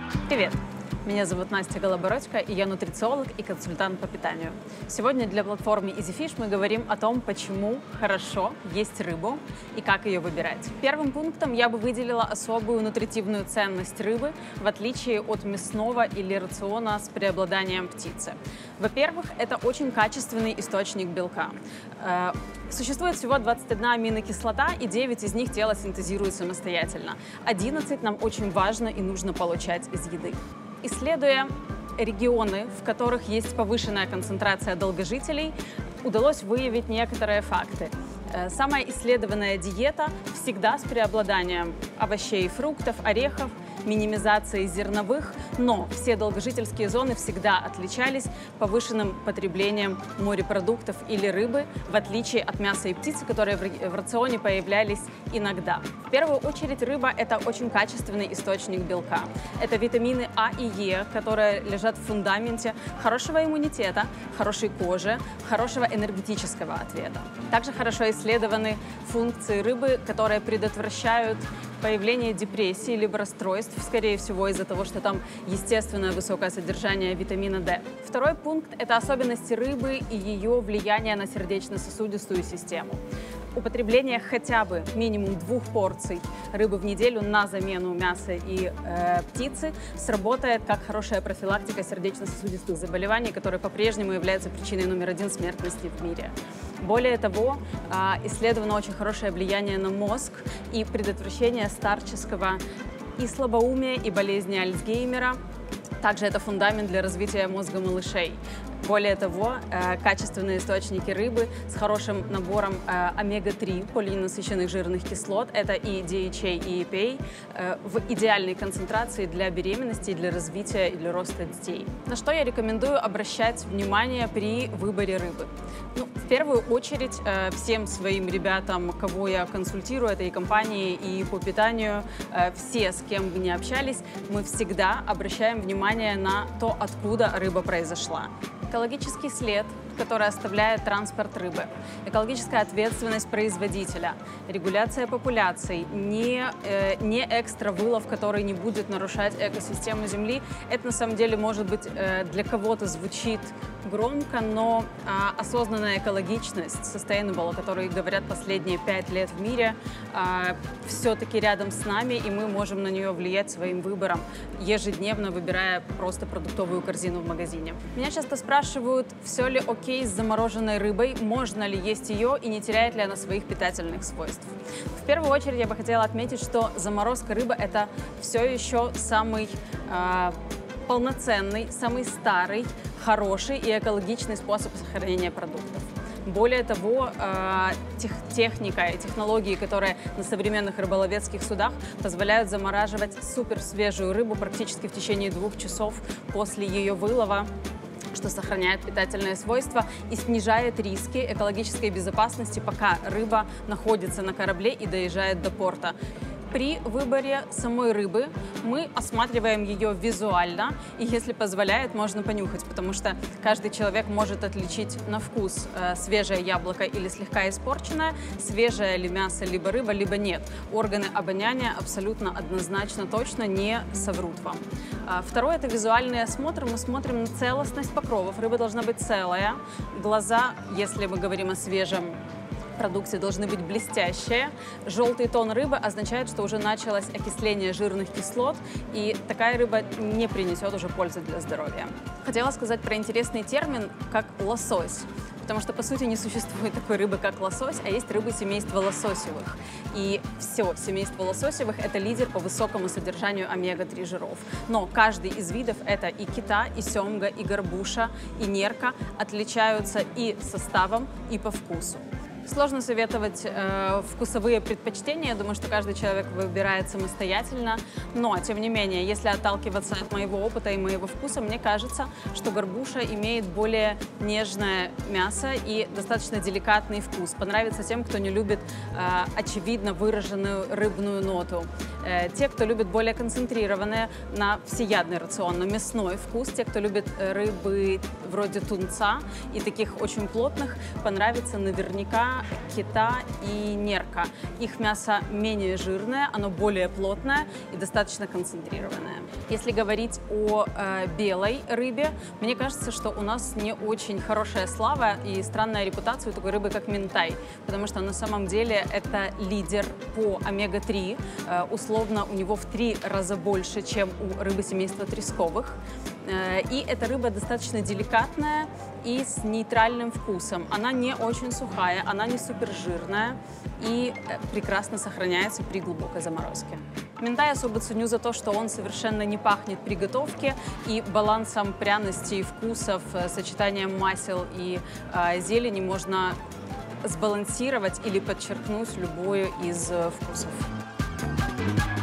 Привет! Меня зовут Настя Голобородько, и я нутрициолог и консультант по питанию. Сегодня для платформы EasyFish мы говорим о том, почему хорошо есть рыбу и как ее выбирать. Первым пунктом я бы выделила особую нутритивную ценность рыбы, в отличие от мясного или рациона с преобладанием птицы. Во-первых, это очень качественный источник белка. Существует всего 21 аминокислота, и 9 из них тело синтезирует самостоятельно. 11 нам очень важно и нужно получать из еды. Исследуя регионы, в которых есть повышенная концентрация долгожителей, удалось выявить некоторые факты. Самая исследованная диета всегда с преобладанием овощей и фруктов, орехов, минимизацией зерновых, но все долгожительские зоны всегда отличались повышенным потреблением морепродуктов или рыбы, в отличие от мяса и птицы, которые в рационе появлялись иногда. В первую очередь рыба – это очень качественный источник белка. Это витамины А и Е, которые лежат в фундаменте хорошего иммунитета, хорошей кожи, хорошего энергетического ответа. Также хорошо исследованы функции рыбы, которые предотвращают появление депрессии либо расстройств, скорее всего, из-за того, что там естественное высокое содержание витамина D. Второй пункт – это особенности рыбы и ее влияние на сердечно-сосудистую систему. Употребление хотя бы минимум 2 порций рыбы в неделю на замену мяса и птицы сработает как хорошая профилактика сердечно-сосудистых заболеваний, которые по-прежнему являются причиной номер 1 смертности в мире. Более того, исследовано очень хорошее влияние на мозг и предотвращение старческого и слабоумия, и болезни Альцгеймера. Также это фундамент для развития мозга малышей. Более того, качественные источники рыбы с хорошим набором омега-3 полиненасыщенных жирных кислот, это и DHA, и EPA, в идеальной концентрации для беременности, для развития и для роста детей. На что я рекомендую обращать внимание при выборе рыбы? В первую очередь, всем своим ребятам, кого я консультирую, это и компании, и по питанию, все, с кем вы не общались, мы всегда обращаем внимание на то, откуда рыба произошла. Экологический след, который оставляет транспорт рыбы, экологическая ответственность производителя, регуляция популяций, не экстра вылов, который не будет нарушать экосистему Земли. Это на самом деле, может быть, для кого-то звучит громко, но осознанная экологичность, sustainable, о которой говорят последние 5 лет в мире, все-таки рядом с нами, и мы можем на нее влиять своим выбором, ежедневно выбирая просто продуктовую корзину в магазине. Меня часто спрашивают, все ли окей с замороженной рыбой, можно ли есть ее и не теряет ли она своих питательных свойств. В первую очередь я бы хотела отметить, что заморозка рыбы – это все еще самый полноценный, самый старый, хороший и экологичный способ сохранения продуктов. Более того, техника и технологии, которые на современных рыболовецких судах позволяют замораживать суперсвежую рыбу практически в течение 2 часов после ее вылова, что сохраняет питательные свойства и снижает риски экологической безопасности, пока рыба находится на корабле и доезжает до порта. При выборе самой рыбы мы осматриваем ее визуально, и если позволяет, можно понюхать, потому что каждый человек может отличить на вкус свежее яблоко или слегка испорченное, свежее ли мясо, либо рыба, либо нет. Органы обоняния абсолютно однозначно точно не соврут вам. Второе – это визуальный осмотр. Мы смотрим на целостность покровов. Рыба должна быть целая. Глаза, если мы говорим о свежем продукции, должны быть блестящие. Желтый тон рыбы означает, что уже началось окисление жирных кислот, и такая рыба не принесет уже пользы для здоровья. Хотела сказать про интересный термин, как лосось. Потому что, по сути, не существует такой рыбы, как лосось, а есть рыбы семейства лососевых. И все семейство лососевых – это лидер по высокому содержанию омега-3 жиров. Но каждый из видов – это и кита, и семга, и горбуша, и нерка – отличаются и составом, и по вкусу. Сложно советовать вкусовые предпочтения, я думаю, что каждый человек выбирает самостоятельно, но, тем не менее, если отталкиваться от моего опыта и моего вкуса, мне кажется, что горбуша имеет более нежное мясо и достаточно деликатный вкус. Понравится тем, кто не любит очевидно выраженную рыбную ноту. Те, кто любит более концентрированные на всеядный рацион, на мясной вкус, те, кто любит рыбы вроде тунца и таких очень плотных, понравится наверняка карпа, кита и нерка. Их мясо менее жирное, оно более плотное и достаточно концентрированное. Если говорить о белой рыбе, мне кажется, что у нас не очень хорошая слава и странная репутация у такой рыбы, как минтай, потому что на самом деле это лидер по омега-3. Условно, у него в 3 раза больше, чем у рыбы семейства тресковых. И эта рыба достаточно деликатная и с нейтральным вкусом. Она не очень сухая, она не супержирная и прекрасно сохраняется при глубокой заморозке. Минтай особо ценю за то, что он совершенно не пахнет при готовке, и балансом пряностей и вкусов, сочетанием масел и зелени можно сбалансировать или подчеркнуть любое из вкусов.